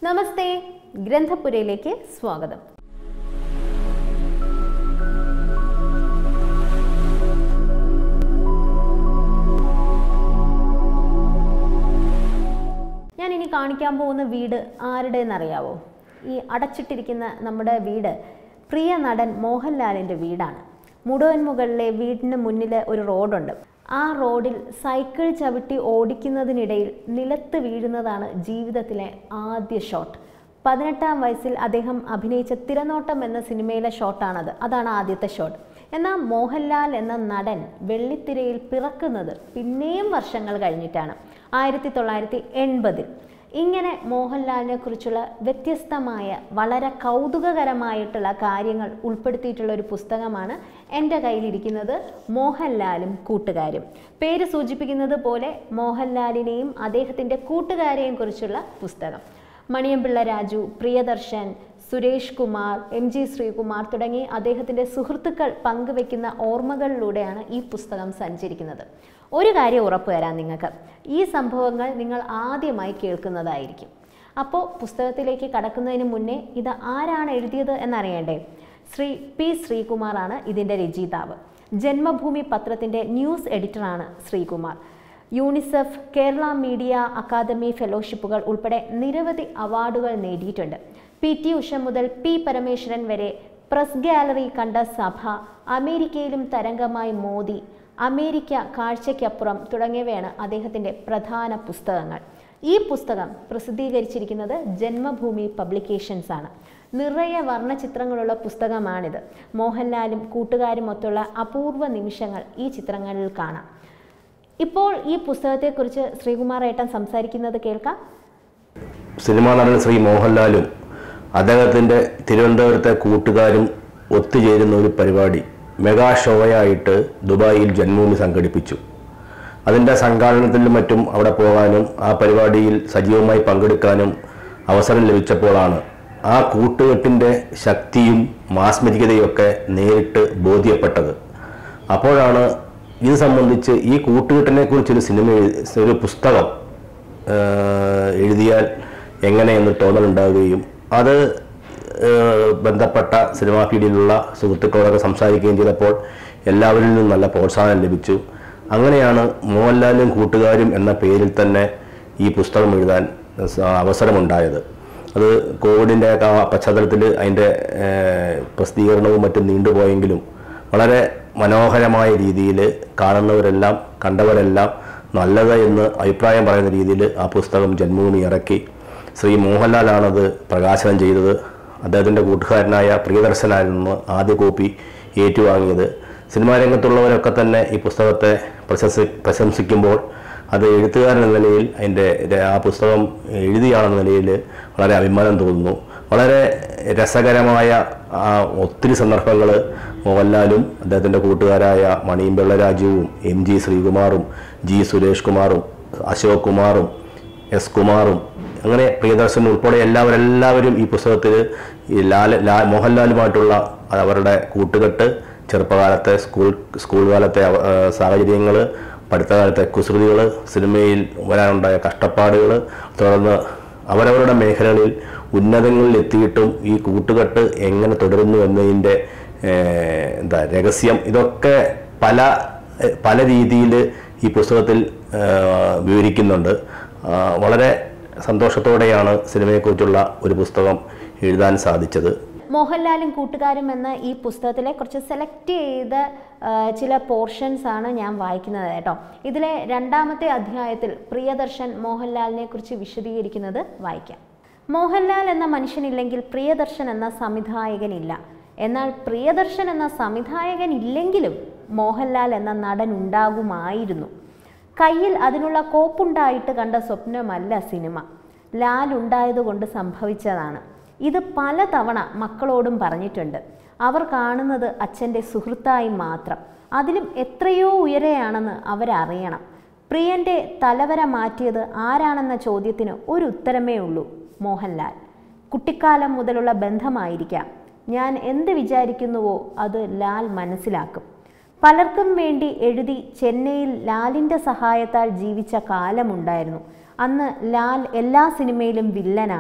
നമസ്തേ, ഗ്രന്ഥപുരയിലേക്ക് സ്വാഗതം. ഞാൻ ഇനി കാണിക്കാൻ പോകുന്ന വീട് ആരുടേന്നറിയാവോ? ഈ അടച്ചിട്ടിരിക്കുന്ന നമ്മുടെ വീട് പ്രിയ നടൻ മോഹൻലാലിൻ്റെ വീടാണ്. മുടവൻമുകളിലെ വീടിന് മുന്നിൽ ഒരു റോഡുണ്ട്. ആ റോഡിൽ സൈക്കിൾ ചവിട്ടി ഓടിക്കുന്നതിനിടയിൽ നിലത്ത് വീഴുന്നതാണ് ജീവിതത്തിലെ ആദ്യ ഷോട്ട്. 18-ാം വയസ്സിൽ അദ്ദേഹം അഭിനയിച്ച തിരനോട്ടം എന്ന സിനിമയിലെ ഷോട്ടാണത്. അതാണ് ആദ്യത്തെ ഷോട്ട്. എന്നാൽ മോഹൻലാൽ എന്ന നടൻ വെള്ളിത്തിരയിൽ പിറക്കുന്നത് പിന്നെയും വർഷങ്ങൾ കഴിഞ്ഞിട്ടാണ്, 1980-ൽ. ഇങ്ങനെ മോഹൻലാലിനെ കുറിച്ചുള്ള വ്യത്യസ്തമായ വളരെ കൗതുകകരമായിട്ടുള്ള കാര്യങ്ങൾ ഉൾപ്പെടുത്തിയിട്ടുള്ള ഒരു പുസ്തകമാണ് എൻ്റെ കയ്യിലിരിക്കുന്നത്, മോഹൻലാലും കൂട്ടുകാരും. പേര് സൂചിപ്പിക്കുന്നത് പോലെ മോഹൻലാലിനെയും അദ്ദേഹത്തിൻ്റെ കൂട്ടുകാരെയും കുറിച്ചുള്ള പുസ്തകം. മണിയമ്പിള്ള രാജു, പ്രിയദർശൻ, സുരേഷ് കുമാർ, MG ശ്രീകുമാർ തുടങ്ങി അദ്ദേഹത്തിൻ്റെ സുഹൃത്തുക്കൾ പങ്കുവെക്കുന്ന ഓർമ്മകളിലൂടെയാണ് ഈ പുസ്തകം സഞ്ചരിക്കുന്നത്. ഒരു കാര്യം ഉറപ്പു തരാം നിങ്ങൾക്ക്, ഈ സംഭവങ്ങൾ നിങ്ങൾ ആദ്യമായി കേൾക്കുന്നതായിരിക്കും. അപ്പോൾ പുസ്തകത്തിലേക്ക് കടക്കുന്നതിന് മുന്നേ ഇത് ആരാണ് എഴുതിയത് എന്നറിയണ്ടേ? ശ്രീ P. ശ്രീകുമാറാണ് ഇതിൻ്റെ രചയിതാവ്. ജന്മഭൂമി പത്രത്തിൻ്റെ ന്യൂസ് എഡിറ്ററാണ് Sreekumar. UNICEF, Kerala media academy ഫെലോഷിപ്പുകൾ ഉൾപ്പെടെ നിരവധി അവാർഡുകൾ നേടിയിട്ടുണ്ട്. PT ഉഷ മുതൽ P. പരമേശ്വരൻ വരെ, പ്രസ് ഗാലറി കണ്ട സഭ, അമേരിക്കയിലും തരംഗമായി മോദി, അമേരിക്ക കാഴ്ചയ്ക്കപ്പുറം തുടങ്ങിയവയാണ് അദ്ദേഹത്തിൻ്റെ പ്രധാന പുസ്തകങ്ങൾ. ഈ പുസ്തകം പ്രസിദ്ധീകരിച്ചിരിക്കുന്നത് ജന്മഭൂമി പബ്ലിക്കേഷൻസ് ആണ്. നിറയെ വർണ്ണചിത്രങ്ങളുള്ള പുസ്തകമാണിത്. മോഹൻലാലും കൂട്ടുകാരും ഒത്തുള്ള അപൂർവ നിമിഷങ്ങൾ ഈ ചിത്രങ്ങളിൽ കാണാം. ഇപ്പോൾ ഈ പുസ്തകത്തെക്കുറിച്ച് ശ്രീകുമാർ ഏട്ടൻ സംസാരിക്കുന്നത് കേൾക്കാം. സിനിമാ നടൻ ശ്രീ മോഹൻലാലും അദ്ദേഹത്തിൻ്റെ തിരുവനന്തപുരത്തെ കൂട്ടുകാരും ഒത്തുചേരുന്ന ഒരു പരിപാടി മെഗാ ഷോയായിട്ട് ദുബായിൽ ജന്മഭൂമി സംഘടിപ്പിച്ചു. അതിൻ്റെ സംഘാടനത്തിലും മറ്റും അവിടെ പോകാനും ആ പരിപാടിയിൽ സജീവമായി പങ്കെടുക്കാനും അവസരം ലഭിച്ചപ്പോഴാണ് ആ കൂട്ടുകെട്ടിൻ്റെ ശക്തിയും മാസ്മരികതയൊക്കെ നേരിട്ട് ബോധ്യപ്പെട്ടത്. അപ്പോഴാണ് ഇത് സംബന്ധിച്ച് ഈ കൂട്ടുകെട്ടിനെ കുറിച്ചൊരു ഒരു പുസ്തകം എഴുതിയാൽ എങ്ങനെയെന്ന് തോന്നലുണ്ടാവുകയും അത് ബന്ധപ്പെട്ട സിനിമാ ഫീൽഡിലുള്ള സുഹൃത്തുക്കളോടൊക്കെ സംസാരിക്കുകയും ചെയ്തപ്പോൾ എല്ലാവരിൽ നിന്നും നല്ല പ്രോത്സാഹനം ലഭിച്ചു. അങ്ങനെയാണ് മോഹൻലാലും കൂട്ടുകാരും എന്ന പേരിൽ തന്നെ ഈ പുസ്തകം എഴുതാൻ അവസരമുണ്ടായത്. അത് കോവിഡിൻ്റെ പശ്ചാത്തലത്തിൽ അതിൻ്റെ പ്രസിദ്ധീകരണവും മറ്റും നീണ്ടുപോയെങ്കിലും വളരെ മനോഹരമായ രീതിയിൽ കാണുന്നവരെല്ലാം കണ്ടവരെല്ലാം നല്ലത് എന്ന് അഭിപ്രായം പറയുന്ന രീതിയിൽ ആ പുസ്തകം ജന്മഭൂമി ഇറക്കി. ശ്രീ മോഹൻലാലാണത് പ്രകാശനം ചെയ്തത്. അദ്ദേഹത്തിൻ്റെ കൂട്ടുകാരനായ പ്രിയദർശനായിരുന്നു ആദ്യ കോപ്പി ഏറ്റുവാങ്ങിയത്. സിനിമാ രംഗത്തുള്ളവരൊക്കെ തന്നെ ഈ പുസ്തകത്തെ പ്രശംസിക്കുമ്പോൾ അത് എഴുത്തുകാരൻ എന്ന നിലയിൽ ആ പുസ്തകം എഴുതിയാണെന്ന നിലയിൽ വളരെ അഭിമാനം തോന്നുന്നു. വളരെ രസകരമായ ഒത്തിരി സന്ദർഭങ്ങൾ മോഹൻലാലും അദ്ദേഹത്തിൻ്റെ കൂട്ടുകാരായ മണിയമ്പിള്ള രാജുവും MG ശ്രീകുമാറും G. സുരേഷ് കുമാറും അശോക് കുമാറും S. കുമാറും അങ്ങനെ പ്രിയദർശൻ ഉൾപ്പെടെ എല്ലാവരും ഈ പുസ്തകത്തിൽ മോഹൻലാലുമായിട്ടുള്ള അവരുടെ കൂട്ടുകെട്ട്, ചെറുപ്പകാലത്തെ സ്കൂൾ കാലത്തെ സാഹചര്യങ്ങൾ, പഠിത്തകാലത്തെ കുസൃതികൾ, സിനിമയിൽ വരാനുണ്ടായ കഷ്ടപ്പാടുകൾ, തുടർന്ന് അവരവരുടെ മേഖലകളിൽ ഉന്നതങ്ങളിൽ എത്തിയിട്ടും ഈ കൂട്ടുകെട്ട് എങ്ങനെ തുടരുന്നു എന്നതിൻ്റെ രഹസ്യം, ഇതൊക്കെ പല രീതിയിൽ ഈ പുസ്തകത്തിൽ വിവരിക്കുന്നുണ്ട്. വളരെ സന്തോഷത്തോടെയാണ് സിനിമയെക്കുറിച്ചുള്ള ഒരു പുസ്തകം എഴുതാൻ സാധിച്ചത്. മോഹൻലാലും കൂട്ടുകാരും എന്ന ഈ പുസ്തകത്തിലെ കുറച്ച് സെലക്ട് ചെയ്ത ചില പോർഷൻസ് ആണ് ഞാൻ വായിക്കുന്നത് കേട്ടോ. ഇതിലെ 2-ാമത്തെ അധ്യായത്തിൽ പ്രിയദർശൻ മോഹൻലാലിനെ കുറിച്ച് വിശദീകരിക്കുന്നത് വായിക്കാം. മോഹൻലാൽ എന്ന മനുഷ്യനില്ലെങ്കിൽ പ്രിയദർശൻ എന്ന സംവിധായകനില്ല. എന്നാൽ പ്രിയദർശൻ എന്ന സംവിധായകൻ ഇല്ലെങ്കിലും മോഹൻലാൽ എന്ന നടൻ ഉണ്ടാകുമായിരുന്നു. കയ്യിൽ അതിനുള്ള കോപ്പുണ്ടായിട്ട് കണ്ട സ്വപ്നമല്ല സിനിമ, ലാൽ ഉണ്ടായതുകൊണ്ട് സംഭവിച്ചതാണ്. ഇത് പലതവണ മക്കളോടും പറഞ്ഞിട്ടുണ്ട്. അവർ കാണുന്നത് അച്ഛൻ്റെ സുഹൃത്തായി മാത്രം. അതിലും എത്രയോ ഉയരെയാണെന്ന് അവരറിയണം. പ്രിയൻ്റെ തലവര മാറ്റിയത് ആരാണെന്ന ചോദ്യത്തിന് ഒരു ഉത്തരമേ ഉള്ളൂ, മോഹൻലാൽ. കുട്ടിക്കാലം മുതലുള്ള ബന്ധമായിരിക്കാം. ഞാൻ എന്ത് വിചാരിക്കുന്നുവോ അത് ലാൽ മനസ്സിലാക്കും. പലർക്കും വേണ്ടി എഴുതി ചെന്നൈയിൽ ലാലിൻ്റെ സഹായത്താൽ ജീവിച്ച കാലമുണ്ടായിരുന്നു. അന്ന് ലാൽ എല്ലാ സിനിമയിലും വില്ലനാണ്.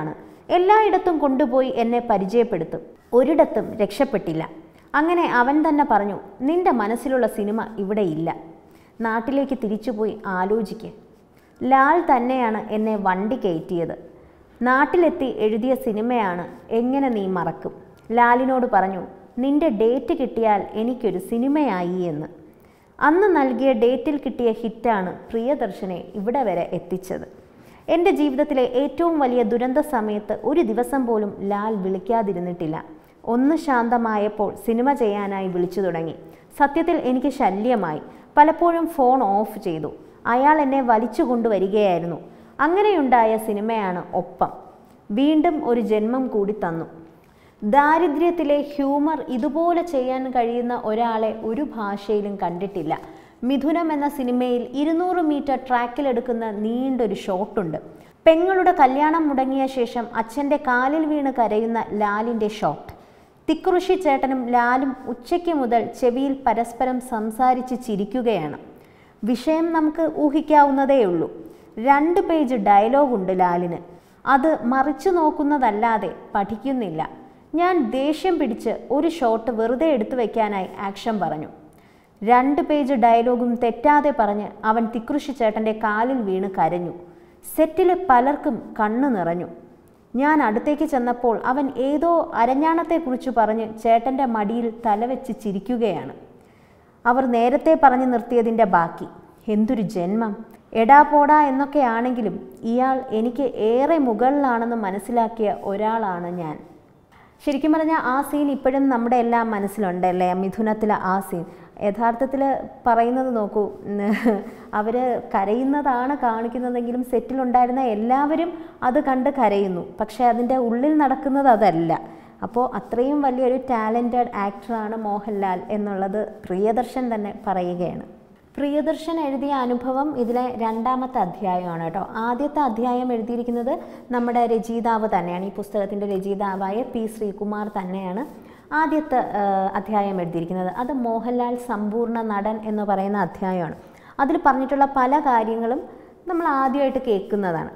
എല്ലായിടത്തും കൊണ്ടുപോയി എന്നെ പരിചയപ്പെടുത്തും. ഒരിടത്തും രക്ഷപ്പെട്ടില്ല. അങ്ങനെ അവൻ തന്നെ പറഞ്ഞു, നിന്റെ മനസ്സിലുള്ള സിനിമ ഇവിടെ ഇല്ല. നാട്ടിലേക്ക് തിരിച്ചുപോയി ആലോചിക്ക്. ലാൽ തന്നെയാണ് എന്നെ വണ്ടി കയറ്റിയത്. നാട്ടിലെത്തി എഴുതിയ സിനിമയാണ്, എങ്ങനെ നീ മറക്കും. ലാലിനോട് പറഞ്ഞു, നിന്റെ ഡേറ്റ് കിട്ടിയാൽ എനിക്കൊരു സിനിമയായി എന്ന്. അന്ന് നൽകിയ ഡേറ്റിൽ കിട്ടിയ ഹിറ്റാണ് പ്രിയദർശനെ ഇവിടെ വരെ എത്തിച്ചത്. എൻ്റെ ജീവിതത്തിലെ ഏറ്റവും വലിയ ദുരന്ത സമയത്ത് ഒരു ദിവസം പോലും ലാൽ വിളിക്കാതിരുന്നിട്ടില്ല. ഒന്ന് ശാന്തമായപ്പോൾ സിനിമ ചെയ്യാനായി വിളിച്ചു തുടങ്ങി. സത്യത്തിൽ എനിക്ക് ശല്യമായി. പലപ്പോഴും ഫോൺ ഓഫ് ചെയ്തു. അയാൾ എന്നെ വലിച്ചു കൊണ്ടുവരികയായിരുന്നു. അങ്ങനെയുണ്ടായ സിനിമയാണ് ഒപ്പം. വീണ്ടും ഒരു ജന്മം കൂടി തന്നു. ദാരിദ്ര്യത്തിലെ ഹ്യൂമർ ഇതുപോലെ ചെയ്യാൻ കഴിയുന്ന ഒരാളെ ഒരു ഭാഷയിലും കണ്ടിട്ടില്ല. മിഥുനം എന്ന സിനിമയിൽ 200 മീറ്റർ ട്രാക്കിലെടുക്കുന്ന നീണ്ടൊരു ഷോട്ടുണ്ട്. പെങ്ങളുടെ കല്യാണം മുടങ്ങിയ ശേഷം അച്ഛൻ്റെ കാലിൽ വീണ് കരയുന്ന ലാലിൻ്റെ ഷോട്ട്. തിക്കുറിശി ചേട്ടനും ലാലും ഉച്ചയ്ക്ക് മുതൽ ചെവിയിൽ പരസ്പരം സംസാരിച്ച് ചിരിക്കുകയാണ്. വിഷയം നമുക്ക് ഊഹിക്കാവുന്നതേയുള്ളൂ. 2 പേജ് ഡയലോഗുണ്ട് ലാലിന്. അത് മറിച്ചു നോക്കുന്നതല്ലാതെ പഠിക്കുന്നില്ല. ഞാൻ ദേഷ്യം പിടിച്ച് ഒരു ഷോട്ട് വെറുതെ എടുത്തു വയ്ക്കാനായി ആക്ഷൻ പറഞ്ഞു. 2 പേജ് ഡയലോഗും തെറ്റാതെ പറഞ്ഞ് അവൻ തിക്കുറിശി ചേട്ടൻ്റെ കാലിൽ വീണ് കരഞ്ഞു. സെറ്റിലെ പലർക്കും കണ്ണു നിറഞ്ഞു. ഞാൻ അടുത്തേക്ക് ചെന്നപ്പോൾ അവൻ ഏതോ അരഞ്ഞാണത്തെക്കുറിച്ച് പറഞ്ഞ് ചേട്ടൻ്റെ മടിയിൽ തലവെച്ച് ചിരിക്കുകയാണ്. അവർ നേരത്തെ പറഞ്ഞു നിർത്തിയതിൻ്റെ ബാക്കി. എന്തൊരു ജന്മം! എടാ പോടാ എന്നൊക്കെയാണെങ്കിലും ഇയാൾ എനിക്ക് ഏറെ മുകളിലാണെന്ന് മനസ്സിലാക്കിയ ഒരാളാണ് ഞാൻ. ശരിക്കും പറഞ്ഞാൽ ആ സീൻ ഇപ്പോഴും നമ്മുടെ എല്ലാം മനസ്സിലുണ്ടല്ലേ, മിഥുനത്തിലെ ആ സീൻ. യഥാർത്ഥത്തിൽ പറയുന്നത് നോക്കൂ, അവർ കരയുന്നതാണ് കാണിക്കുന്നതെങ്കിലും സെറ്റിലുണ്ടായിരുന്ന എല്ലാവരും അത് കണ്ട് കരയുന്നു. പക്ഷേ അതിൻ്റെ ഉള്ളിൽ നടക്കുന്നത് അതല്ല. അപ്പോൾ അത്രയും വലിയൊരു ടാലൻറ്റഡ് ആക്ടറാണ് മോഹൻലാൽ എന്നുള്ളത് പ്രിയദർശൻ തന്നെ പറയുകയാണ്. പ്രിയദർശൻ എഴുതിയ അനുഭവം ഇതിലെ 2ാമത്തെ അധ്യായമാണ് കേട്ടോ. ആദ്യത്തെ അധ്യായം എഴുതിയിരിക്കുന്നത് നമ്മുടെ രചയിതാവ് തന്നെയാണ്. ഈ പുസ്തകത്തിൻ്റെ രചയിതാവായ പി ശ്രീകുമാർ തന്നെയാണ് ആദ്യത്തെ അധ്യായം എഴുതിയിരിക്കുന്നത്. അത് മോഹൻലാൽ സമ്പൂർണ്ണ നടൻ എന്ന് പറയുന്ന അധ്യായമാണ്. അതിൽ പറഞ്ഞിട്ടുള്ള പല കാര്യങ്ങളും നമ്മൾ ആദ്യമായിട്ട് കേൾക്കുന്നതാണ്.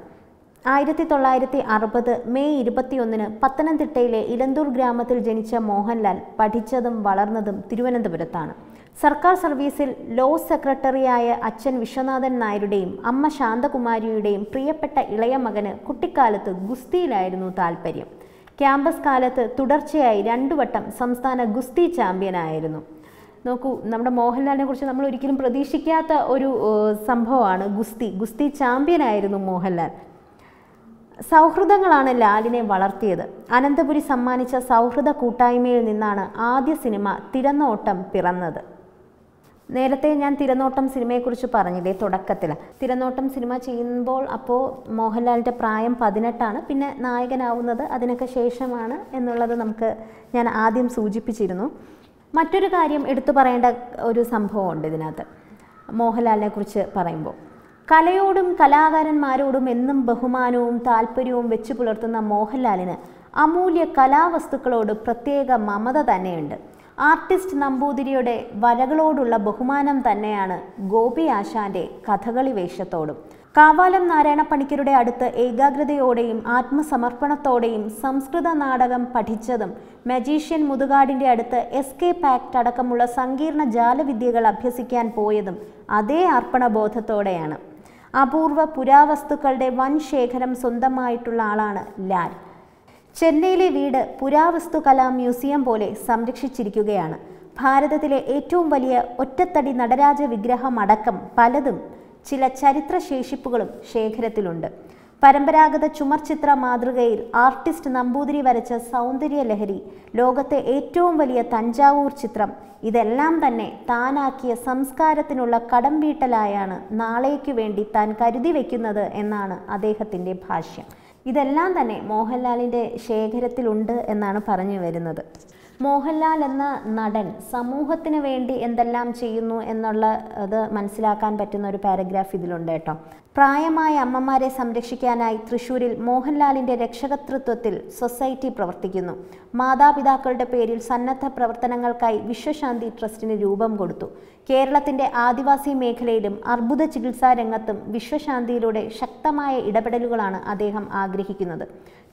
1960 മെയ് 21 പത്തനംതിട്ടയിലെ ഇലന്തൂർ ഗ്രാമത്തിൽ ജനിച്ച മോഹൻലാൽ പഠിച്ചതും വളർന്നതും തിരുവനന്തപുരത്താണ്. സർക്കാർ സർവീസിൽ ലോ സെക്രട്ടറിയായ അച്ഛൻ വിശ്വനാഥൻ നായരുടെയും അമ്മ ശാന്തകുമാരിയുടെയും പ്രിയപ്പെട്ട ഇളയ മകന് കുട്ടിക്കാലത്ത് ഗുസ്തിയിലായിരുന്നു താല്പര്യം. ക്യാമ്പസ് കാലത്ത് തുടർച്ചയായി 2 വട്ടം സംസ്ഥാന ഗുസ്തി ചാമ്പ്യനായിരുന്നു. നോക്കൂ, നമ്മുടെ മോഹൻലാലിനെ കുറിച്ച് നമ്മൾ ഒരിക്കലും പ്രതീക്ഷിക്കാത്ത ഒരു സംഭവമാണ് ഗുസ്തി ചാമ്പ്യനായിരുന്നു മോഹൻലാൽ. സൗഹൃദങ്ങളാണ് ലാലിനെ വളർത്തിയത്. അനന്തപുരി സമ്മാനിച്ച സൗഹൃദ കൂട്ടായ്മയിൽ നിന്നാണ് ആദ്യ സിനിമ തിരനോട്ടം പിറന്നത്. നേരത്തെ ഞാൻ തിരനോട്ടം സിനിമയെക്കുറിച്ച് പറഞ്ഞില്ലേ തുടക്കത്തിൽ. തിരനോട്ടം സിനിമ ചെയ്യുമ്പോൾ അപ്പോൾ മോഹൻലാലിൻ്റെ പ്രായം 18ആണ്. പിന്നെ നായകനാവുന്നത് അതിനൊക്കെ ശേഷമാണ് എന്നുള്ളത് ഞാൻ ആദ്യം സൂചിപ്പിച്ചിരുന്നു. മറ്റൊരു കാര്യം എടുത്തു പറയേണ്ട ഒരു സംഭവമുണ്ട് ഇതിനകത്ത് മോഹൻലാലിനെ കുറിച്ച് പറയുമ്പോൾ. കലയോടും കലാകാരന്മാരോടും എന്നും ബഹുമാനവും താല്പര്യവും വെച്ചു പുലർത്തുന്ന മോഹൻലാലിന് അമൂല്യ കലാവസ്തുക്കളോട് പ്രത്യേക മമത തന്നെയുണ്ട്. ആർട്ടിസ്റ്റ് നമ്പൂതിരിയുടെ വരകളോടുള്ള ബഹുമാനം തന്നെയാണ് ഗോപി ആശാന്റെ കഥകളി വേഷത്തോടും. കാവാലം നാരായണ പണിക്കരുടെ അടുത്ത് ഏകാഗ്രതയോടെയും ആത്മസമർപ്പണത്തോടെയും സംസ്കൃത നാടകം പഠിച്ചതും മജീഷ്യൻ മുതുകാടിൻ്റെ അടുത്ത് എസ്കേപ്പ് ആക്ട് അടക്കമുള്ള സങ്കീർണ ജാലവിദ്യകൾ അഭ്യസിക്കാൻ പോയതും അതേ അർപ്പണബോധത്തോടെയാണ്. അപൂർവ പുരാവസ്തുക്കളുടെ വൻ ശേഖരം സ്വന്തമായിട്ടുള്ള ആളാണ് ലാൽ. ചെന്നൈയിലെ വീട് പുരാവസ്തു കലാ മ്യൂസിയം പോലെ സംരക്ഷിച്ചിരിക്കുകയാണ്. ഭാരതത്തിലെ ഏറ്റവും വലിയ ഒറ്റത്തടി നടരാജ വിഗ്രഹം അടക്കം പലതും ചില ചരിത്രശേഷിപ്പുകളും ശേഖരത്തിലുണ്ട്. പരമ്പരാഗത ചുമർചിത്ര മാതൃകയിൽ ആർട്ടിസ്റ്റ് നമ്പൂതിരി വരച്ച സൗന്ദര്യ ലഹരി, ലോകത്തെ ഏറ്റവും വലിയ തഞ്ചാവൂർ ചിത്രം, ഇതെല്ലാം തന്നെ താനാക്കിയ സംസ്കാരത്തിനുള്ള കടം വീട്ടലായാണ് നാളേക്കു വേണ്ടി താൻ കരുതി വയ്ക്കുന്നത് എന്നാണ് അദ്ദേഹത്തിൻ്റെ ഭാഷ്യം. ഇതെല്ലാം തന്നെ മോഹൻലാലിൻ്റെ ശേഖരത്തിലുണ്ട് എന്നാണ് പറഞ്ഞു വരുന്നത്. മോഹൻലാൽ എന്ന നടൻ സമൂഹത്തിന് വേണ്ടി എന്തെല്ലാം ചെയ്യുന്നു എന്നുള്ളത് മനസ്സിലാക്കാൻ പറ്റുന്ന ഒരു പാരഗ്രാഫ് ഇതിലുണ്ട് കേട്ടോ. പ്രായമായ അമ്മമാരെ സംരക്ഷിക്കാനായി തൃശ്ശൂരിൽ മോഹൻലാലിൻ്റെ രക്ഷകതൃത്വത്തിൽ സൊസൈറ്റി പ്രവർത്തിക്കുന്നു. മാതാപിതാക്കളുടെ പേരിൽ സന്നദ്ധ പ്രവർത്തനങ്ങൾക്കായി വിശ്വശാന്തി ട്രസ്റ്റിന് രൂപം കൊടുത്തു. കേരളത്തിൻ്റെ ആദിവാസി മേഖലയിലും അർബുദ ചികിത്സാ രംഗത്തും വിശ്വശാന്തിയിലൂടെ ശക്തമായ ഇടപെടലുകളാണ് അദ്ദേഹം ആഗ്രഹിക്കുന്നത്.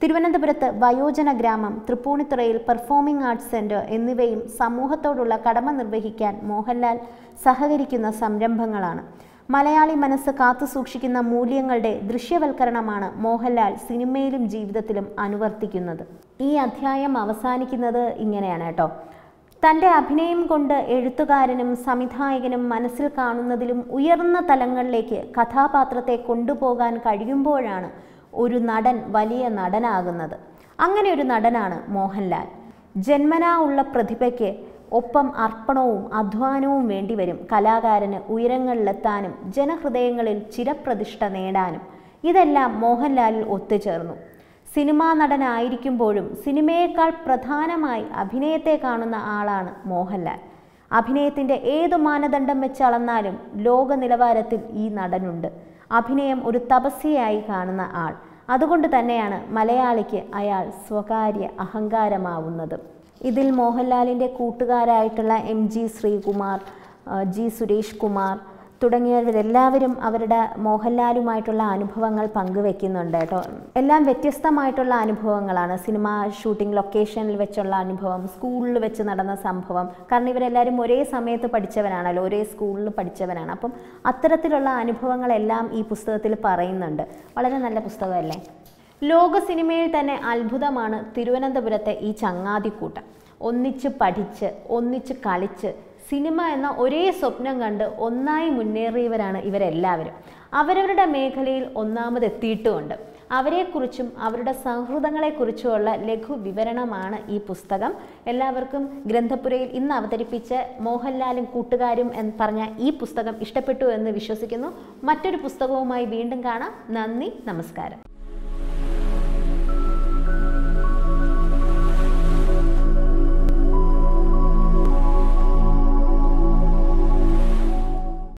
തിരുവനന്തപുരത്ത് വയോജന ഗ്രാമം, തൃപ്പൂണിത്തുറയിൽ പെർഫോമിംഗ് ആർട്സ് സെന്റർ എന്നിവയും സമൂഹത്തോടുള്ള കടമ നിർവഹിക്കാൻ മോഹൻലാൽ സഹകരിക്കുന്ന സംരംഭങ്ങളാണ്. മലയാളി മനസ്സ് കാത്തുസൂക്ഷിക്കുന്ന മൂല്യങ്ങളുടെ ദൃശ്യവൽക്കരണമാണ് മോഹൻലാൽ സിനിമയിലും ജീവിതത്തിലും അനുവർത്തിക്കുന്നത്. ഈ അധ്യായം അവസാനിക്കുന്നത് ഇങ്ങനെയാണ് കേട്ടോ. തൻ്റെ അഭിനയം കൊണ്ട് എഴുത്തുകാരനും സംവിധായകനും മനസ്സിൽ കാണുന്നതിലും ഉയർന്ന തലങ്ങളിലേക്ക് കഥാപാത്രത്തെ കൊണ്ടുപോകാൻ കഴിയുമ്പോഴാണ് ഒരു നടൻ വലിയ നടനാകുന്നത്. അങ്ങനെ ഒരു നടനാണ് മോഹൻലാൽ. ജന്മനാ ഉള്ള പ്രതിഭയ്ക്ക് ഒപ്പം അർപ്പണവും അധ്വാനവും വേണ്ടിവരും കലാകാരന് ഉയരങ്ങളിലെത്താനും ജനഹൃദയങ്ങളിൽ ചിരപ്രതിഷ്ഠ നേടാനും. ഇതെല്ലാം മോഹൻലാലിൽ ഒത്തുചേർന്നു. സിനിമാ നടനായിരിക്കുമ്പോഴും സിനിമയേക്കാൾ പ്രധാനമായി അഭിനയത്തെ കാണുന്ന ആളാണ് മോഹൻലാൽ. അഭിനയത്തിൻ്റെ ഏതു മാനദണ്ഡം വെച്ച് അളന്നാലും ലോക നിലവാരത്തിൽ ഈ നടനുണ്ട്. അഭിനയം ഒരു തപസ്യയായി കാണുന്ന ആൾ. അതുകൊണ്ട് തന്നെയാണ് മലയാളിക്ക് അയാൾ സ്വകാര്യ അഹങ്കാരമാവുന്നത്. ഇതിൽ മോഹൻലാലിൻ്റെ കൂട്ടുകാരായിട്ടുള്ള MG ശ്രീകുമാർ, G സുരേഷ് കുമാർ തുടങ്ങിയവരെല്ലാവരും അവരുടെ മോഹൻലാലുമായിട്ടുള്ള അനുഭവങ്ങൾ പങ്കുവെക്കുന്നുണ്ട് കേട്ടോ. എല്ലാം വ്യത്യസ്തമായിട്ടുള്ള അനുഭവങ്ങളാണ്. സിനിമ ഷൂട്ടിംഗ് ലൊക്കേഷനിൽ വെച്ചുള്ള അനുഭവം, സ്കൂളിൽ വെച്ച് നടന്ന സംഭവം. കാരണം ഇവരെല്ലാവരും ഒരേ സമയത്ത് പഠിച്ചവരാണല്ലോ, ഒരേ സ്കൂളിൽ പഠിച്ചവരാണ്. അപ്പം അത്തരത്തിലുള്ള അനുഭവങ്ങളെല്ലാം ഈ പുസ്തകത്തിൽ പറയുന്നുണ്ട്. വളരെ നല്ല പുസ്തകമല്ലേ? ലോക സിനിമയിൽ തന്നെ അത്ഭുതമാണ് തിരുവനന്തപുരത്തെ ഈ ചങ്ങാതിക്കൂട്ടം. ഒന്നിച്ച് പഠിച്ച് ഒന്നിച്ച് കളിച്ച് സിനിമ എന്ന ഒരേ സ്വപ്നം കണ്ട് ഒന്നായി മുന്നേറിയവരാണ് ഇവരെല്ലാവരും. അവരവരുടെ മേഖലയിൽ ഒന്നാമതെത്തിയിട്ടുമുണ്ട്. അവരെക്കുറിച്ചും അവരുടെ സൗഹൃദങ്ങളെക്കുറിച്ചുമുള്ള ലഘു വിവരണമാണ് ഈ പുസ്തകം. എല്ലാവർക്കും ഗ്രന്ഥപുരയിൽ ഇന്ന് അവതരിപ്പിച്ച മോഹൻലാലും കൂട്ടുകാരും എന്ന് പറഞ്ഞ ഈ പുസ്തകം ഇഷ്ടപ്പെട്ടു എന്ന് വിശ്വസിക്കുന്നു. മറ്റൊരു പുസ്തകവുമായി വീണ്ടും കാണാം. നന്ദി, നമസ്കാരം.